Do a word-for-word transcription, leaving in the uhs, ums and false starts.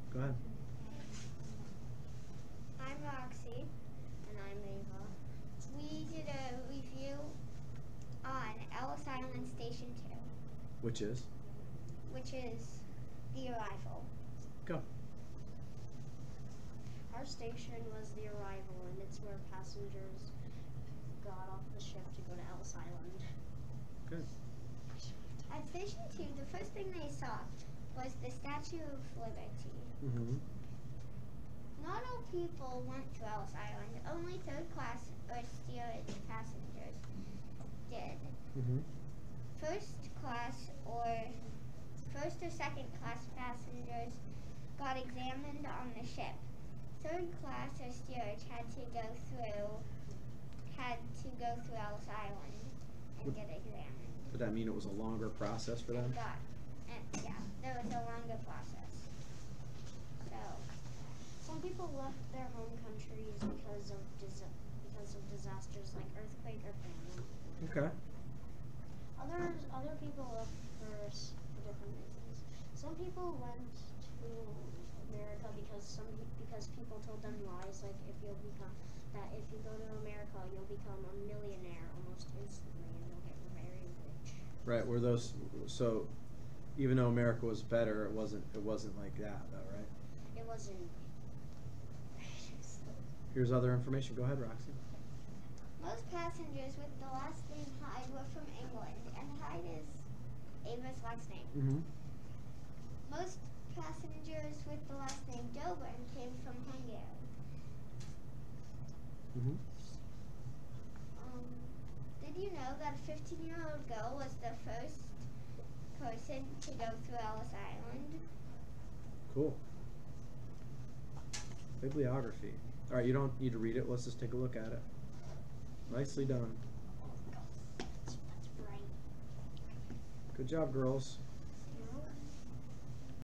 Go ahead. I'm Roxy. And I'm Ava. We did a review on Ellis Island Station two, Which is? which is The Arrival. Go. Our station was the Arrival, and it's where passengers got off the ship to go to Ellis Island. Good. At Station two, the first thing they saw was the Statue of Liberty. Mm-hmm. Not all people went to Ellis Island. Only third class or steerage passengers did. Mm-hmm. First class or first or second class passengers got examined on the ship. Third class or steerage had to go through had to go through Ellis Island and Would- get examined. Did that mean it was a longer process for them? And got and yeah, there was a longer process. So Some people left their home countries because of dis- because of disasters like earthquake or famine. Okay. Others, other people left for, s- for different reasons. Some people went to America because some because people told them lies, like if you'll become that if you go to America you'll become a millionaire almost instantly and you'll get very rich. Right. Were those so? Even though America was better, it wasn't. It wasn't like that, though, right? It wasn't. Here's other information. Go ahead, Roxy. most passengers with the last name Hyde were from England, and Hyde is Ava's last name. Mm-hmm. Most passengers with the last name Dobrin came from Hungary. Mm-hmm. Um, did you know that a fifteen-year-old girl was the first person to go through Ellis Island? Cool. Bibliography. All right, you don't need to read it. Let's just take a look at it. Nicely done. That's, that's right. Good job, girls.